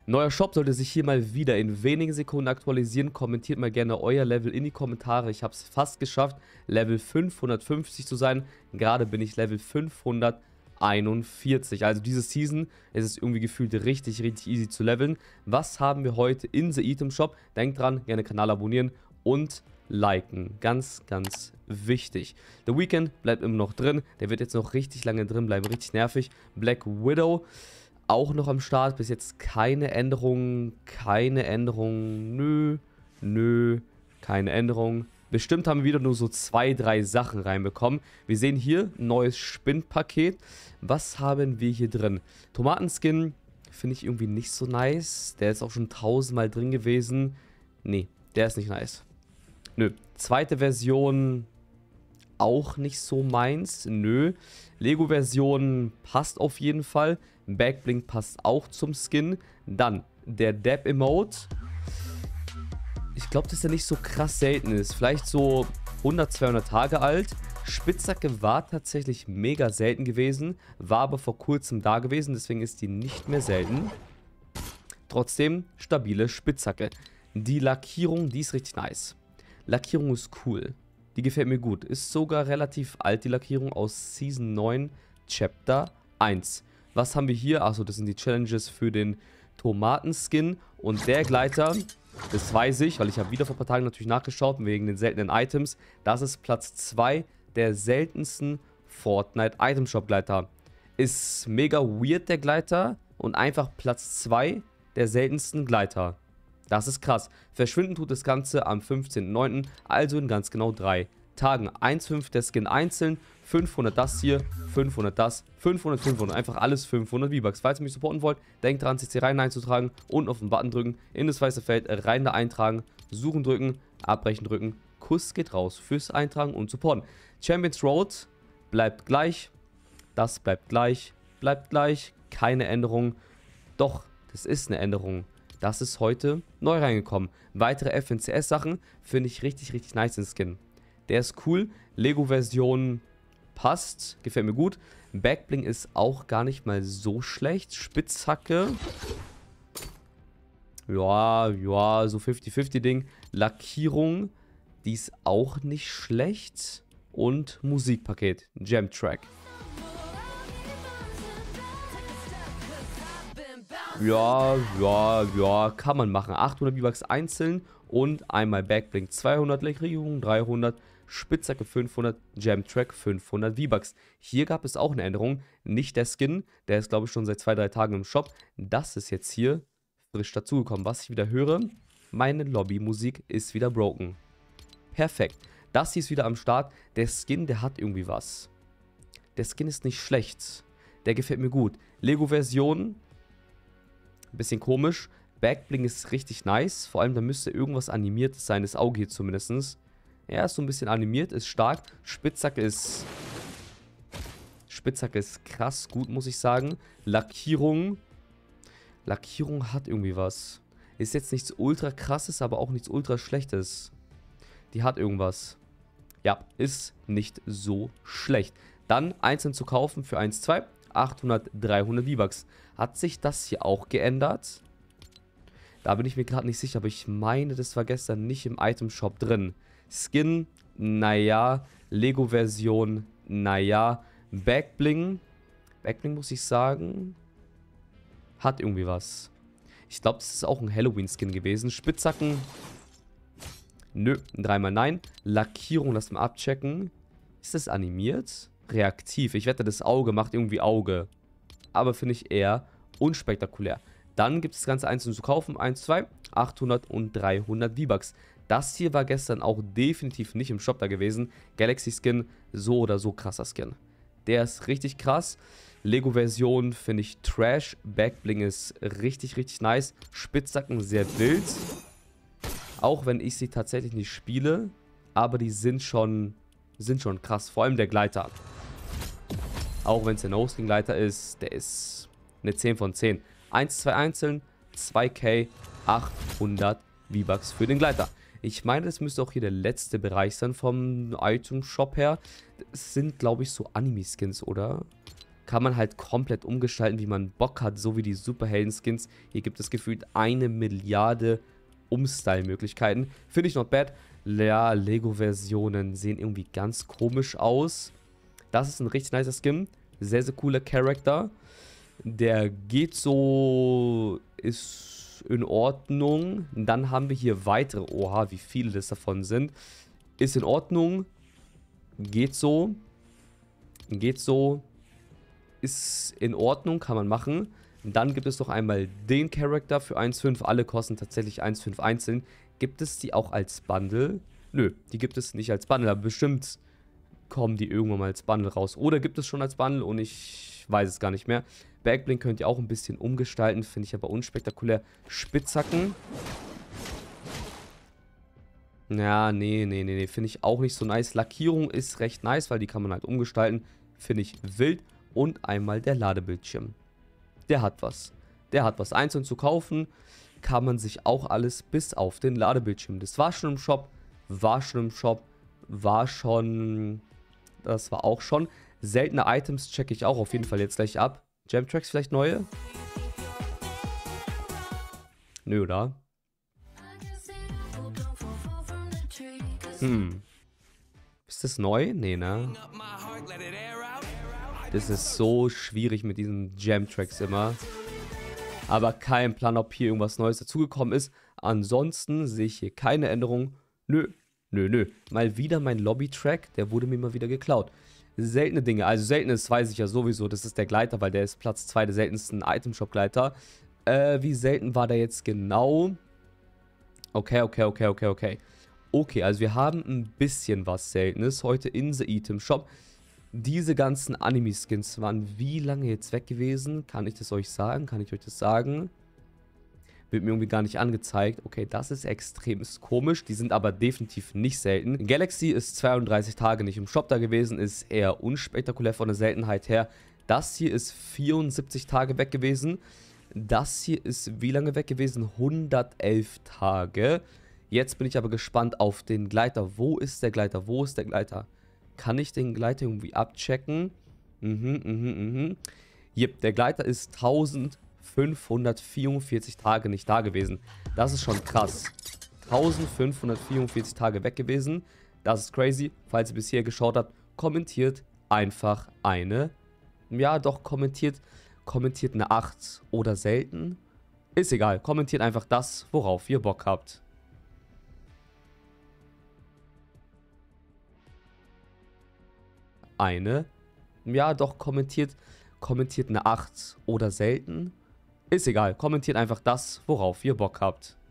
Neuer Shop sollte sich hier mal wieder in wenigen Sekunden aktualisieren. Kommentiert mal gerne euer Level in die Kommentare. Ich habe es fast geschafft, Level 550 zu sein. Gerade bin ich Level 541. Also diese Season ist es irgendwie gefühlt richtig easy zu leveln. Was haben wir heute in The Item Shop? Denkt dran, gerne Kanal abonnieren und liken. Ganz wichtig. The Weeknd bleibt immer noch drin. Der wird jetzt noch richtig lange drin bleiben. Richtig nervig. Black Widow auch noch am Start. Bis jetzt keine Änderungen. Keine Änderungen. Nö. Keine Änderungen. Bestimmt haben wir wieder nur so 2, 3 Sachen reinbekommen. Wir sehen hier ein neues Spinnpaket. Was haben wir hier drin? Tomatenskin finde ich irgendwie nicht so nice. Der ist auch schon 1000-mal drin gewesen. Nee, der ist nicht nice. Nö. Zweite Version auch nicht so meins. Nö. Lego-Version passt auf jeden Fall. Backblink passt auch zum Skin. Dann der Dab-Emote. Ich glaube, dass der nicht so krass selten ist. Vielleicht so 100, 200 Tage alt. Spitzhacke war tatsächlich mega selten gewesen. War aber vor kurzem da gewesen. Deswegen ist die nicht mehr selten. Trotzdem stabile Spitzhacke. Die Lackierung, die ist richtig nice. Lackierung ist cool. Die gefällt mir gut. Ist sogar relativ alt, die Lackierung aus Season 9, Chapter 1. Was haben wir hier? Achso, das sind die Challenges für den Tomatenskin. Und der Gleiter, das weiß ich, weil ich habe wieder vor ein paar Tagen natürlich nachgeschaut, wegen den seltenen Items. Das ist Platz 2 der seltensten Fortnite Item Shop Gleiter. Ist mega weird, der Gleiter. Und einfach Platz 2 der seltensten Gleiter. Das ist krass. Verschwinden tut das Ganze am 15.09., also in ganz genau 3 Tagen. 1,5 der Skin einzeln, 500 das hier, 500 das, 500, 500. Einfach alles 500 V-Bucks. Falls ihr mich supporten wollt, denkt dran, CC rein einzutragen, unten auf den Button drücken, in das weiße Feld rein da eintragen, suchen drücken, abbrechen drücken. Kuss geht raus fürs Eintragen und Supporten. Champions Road bleibt gleich. Das bleibt gleich. Keine Änderung. Doch, das ist eine Änderung. Das ist heute neu reingekommen. Weitere FNCS-Sachen finde ich richtig nice in Skin. Der ist cool. Lego-Version passt. Gefällt mir gut. Backbling ist auch gar nicht mal so schlecht. Spitzhacke. Ja, so 50-50 Ding. Lackierung. Die ist auch nicht schlecht. Und Musikpaket. Jam-Track. Ja, kann man machen. 800 V-Bucks einzeln und einmal Backblink 200, Lackierung 300, Spitzhacke 500, Jam-Track 500 V-Bucks. Hier gab es auch eine Änderung. Nicht der Skin, der ist glaube ich schon seit 2, 3 Tagen im Shop. Das ist jetzt hier frisch dazugekommen. Was ich wieder höre, meine Lobbymusik ist wieder broken. Perfekt. Das hier ist wieder am Start. Der Skin, der hat irgendwie was. Der Skin ist nicht schlecht. Der gefällt mir gut. Lego-Version. Bisschen komisch. Backbling ist richtig nice. Vor allem, da müsste irgendwas animiertes sein. Das Auge hier zumindest. Ja, ist so ein bisschen animiert. Ist stark. Spitzhacke ist krass gut, muss ich sagen. Lackierung. Lackierung hat irgendwie was. Ist jetzt nichts ultra krasses, aber auch nichts ultra schlechtes. Die hat irgendwas. Ja, ist nicht so schlecht. Dann einzeln zu kaufen für 1,2. 800, 300 V-Bucks. Hat sich das hier auch geändert? Da bin ich mir gerade nicht sicher, aber ich meine, das war gestern nicht im Item-Shop drin. Skin, naja. Lego-Version, naja. Backbling muss ich sagen, hat irgendwie was. Ich glaube, das ist auch ein Halloween-Skin gewesen. Spitzhacken, nö, 3-mal nein. Lackierung, lass mal abchecken. Ist das animiert? Reaktiv. Ich wette, das Auge macht irgendwie Auge. Aber finde ich eher unspektakulär. Dann gibt es das Ganze einzeln zu kaufen. 1, 2, 800 und 300 V-Bucks. Das hier war gestern auch definitiv nicht im Shop da gewesen. Galaxy Skin, so oder so krasser Skin. Der ist richtig krass. Lego-Version finde ich Trash. Backbling ist richtig nice. Spitzhacken sehr wild. Auch wenn ich sie tatsächlich nicht spiele. Aber die sind schon krass. Vor allem der Gleiter. Auch wenn es der No-Skin-Gleiter ist, der ist eine 10 von 10. 1, 2 einzeln, 2k, 800 V-Bucks für den Gleiter. Ich meine, das müsste auch hier der letzte Bereich sein vom Item-Shop her. Das sind, glaube ich, so Anime-Skins, oder? kann man halt komplett umgestalten, wie man Bock hat, so wie die Superhelden-Skins. Hier gibt es gefühlt 1 Milliarde Umstyle-Möglichkeiten. Finde ich not bad. Ja, Lego-Versionen sehen irgendwie ganz komisch aus. Das ist ein richtig nicer Skin. Sehr, sehr cooler Charakter. Der geht so, ist in Ordnung. Dann haben wir hier weitere. Oha, wie viele das davon sind. Ist in Ordnung. Geht so. Geht so. Ist in Ordnung, kann man machen. Dann gibt es noch einmal den Charakter für 1,5. Alle kosten tatsächlich 1,5 einzeln. Gibt es die auch als Bundle? Nö, die gibt es nicht als Bundle, aber bestimmt kommen die irgendwann mal als Bundle raus. Oder gibt es schon als Bundle und ich weiß es gar nicht mehr. Backblink könnt ihr auch ein bisschen umgestalten, finde ich aber unspektakulär. Spitzhacken. Ja, nee, finde ich auch nicht so nice. Lackierung ist recht nice, weil die kann man halt umgestalten. Finde ich wild. Und einmal der Ladebildschirm. Der hat was. Der hat was. Einzeln zu kaufen kann man sich auch alles bis auf den Ladebildschirm. Das war schon im Shop. Das war auch schon. Seltene Items checke ich auch auf jeden Fall jetzt gleich ab. Gemtracks vielleicht neue? Nö, oder? Ist das neu? Nee, ne? Das ist so schwierig mit diesen Gemtracks immer. Aber kein Plan, ob hier irgendwas Neues dazugekommen ist. Ansonsten sehe ich hier keine Änderung. Nö. Mal wieder mein Lobby-Track, der wurde mir mal wieder geklaut. Seltene Dinge, also seltenes weiß ich ja sowieso, das ist der Gleiter, weil der ist Platz 2 der seltensten Itemshop-Gleiter. Wie selten war der jetzt genau? Okay. Okay, also wir haben ein bisschen was Seltenes heute in The Item Shop. Diese ganzen Anime-Skins waren wie lange jetzt weg gewesen? Kann ich das euch sagen? Kann ich euch das sagen? Wird mir irgendwie gar nicht angezeigt. Okay, das ist extrem komisch. Die sind aber definitiv nicht selten. Galaxy ist 32 Tage nicht im Shop da gewesen. Ist eher unspektakulär von der Seltenheit her. Das hier ist 74 Tage weg gewesen. Das hier ist wie lange weg gewesen? 111 Tage. Jetzt bin ich aber gespannt auf den Gleiter. Wo ist der Gleiter? Kann ich den Gleiter irgendwie abchecken? Jep, der Gleiter ist 1544 Tage nicht da gewesen. Das ist schon krass. 1544 Tage weg gewesen. Das ist crazy. Falls ihr bisher geschaut habt, kommentiert einfach eine. Ja, doch, kommentiert eine 8 oder selten. Ist egal. Kommentiert einfach das, worauf ihr Bock habt. Ja, doch, kommentiert eine 8 oder selten. Ist egal, kommentiert einfach das, worauf ihr Bock habt.